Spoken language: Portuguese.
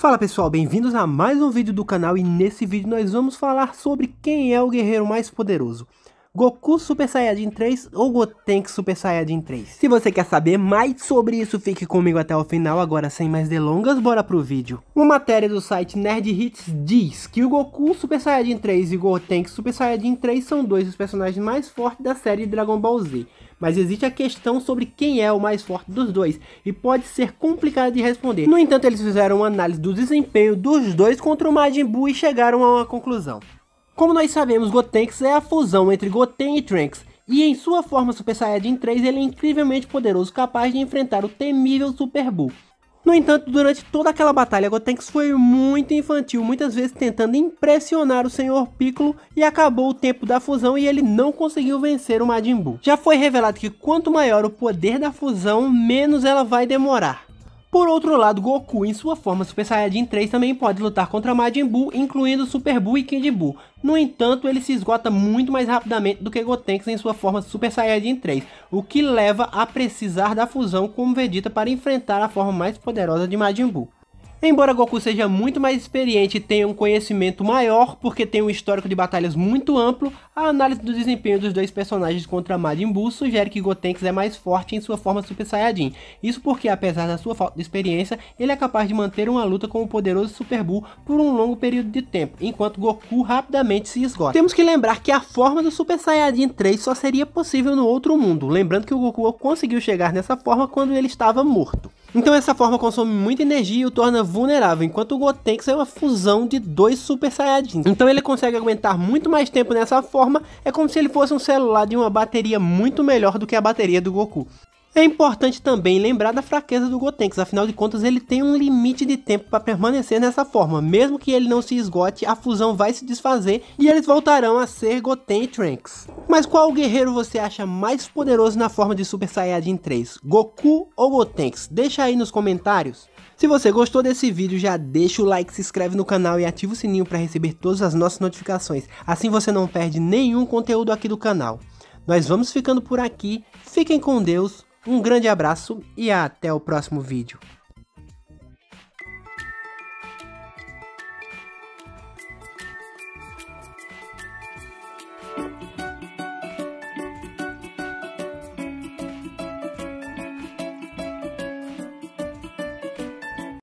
Fala pessoal, bem-vindos a mais um vídeo do canal e nesse vídeo nós vamos falar sobre quem é o guerreiro mais poderoso. Goku Super Saiyajin 3 ou Gotenks Super Saiyajin 3? Se você quer saber mais sobre isso, fique comigo até o final. Agora sem mais delongas, bora pro vídeo. Uma matéria do site Nerd Hits diz que o Goku Super Saiyajin 3 e o Gotenks Super Saiyajin 3 são dois dos personagens mais fortes da série Dragon Ball Z. Mas existe a questão sobre quem é o mais forte dos dois, e pode ser complicado de responder. No entanto, eles fizeram uma análise do desempenho dos dois contra o Majin Buu e chegaram a uma conclusão. Como nós sabemos, Gotenks é a fusão entre Goten e Trunks, e em sua forma Super Saiyajin 3 ele é incrivelmente poderoso, capaz de enfrentar o temível Super Buu. No entanto, durante toda aquela batalha, Gotenks foi muito infantil, muitas vezes tentando impressionar o Sr. Piccolo, e acabou o tempo da fusão e ele não conseguiu vencer o Majin Buu. Já foi revelado que quanto maior o poder da fusão, menos ela vai demorar. Por outro lado, Goku em sua forma Super Saiyajin 3 também pode lutar contra Majin Buu, incluindo Super Buu e Kid Buu. No entanto, ele se esgota muito mais rapidamente do que Gotenks em sua forma Super Saiyajin 3, o que leva a precisar da fusão como Vegeta para enfrentar a forma mais poderosa de Majin Buu. Embora Goku seja muito mais experiente e tenha um conhecimento maior, porque tem um histórico de batalhas muito amplo, a análise do desempenho dos dois personagens contra Majin Buu sugere que Gotenks é mais forte em sua forma Super Saiyajin. Isso porque, apesar da sua falta de experiência, ele é capaz de manter uma luta com o poderoso Super Buu por um longo período de tempo, enquanto Goku rapidamente se esgota. Temos que lembrar que a forma do Super Saiyajin 3 só seria possível no outro mundo, lembrando que o Goku conseguiu chegar nessa forma quando ele estava morto. Então essa forma consome muita energia e o torna vulnerável, enquanto o Gotenks é uma fusão de dois Super Saiyajins. Então ele consegue aguentar muito mais tempo nessa forma, é como se ele fosse um celular de uma bateria muito melhor do que a bateria do Goku. É importante também lembrar da fraqueza do Gotenks, afinal de contas ele tem um limite de tempo para permanecer nessa forma. Mesmo que ele não se esgote, a fusão vai se desfazer e eles voltarão a ser Goten e Trunks. Mas qual guerreiro você acha mais poderoso na forma de Super Saiyajin 3? Goku ou Gotenks? Deixa aí nos comentários. Se você gostou desse vídeo, já deixa o like, se inscreve no canal e ativa o sininho para receber todas as nossas notificações. Assim você não perde nenhum conteúdo aqui do canal. Nós vamos ficando por aqui, fiquem com Deus. Um grande abraço e até o próximo vídeo.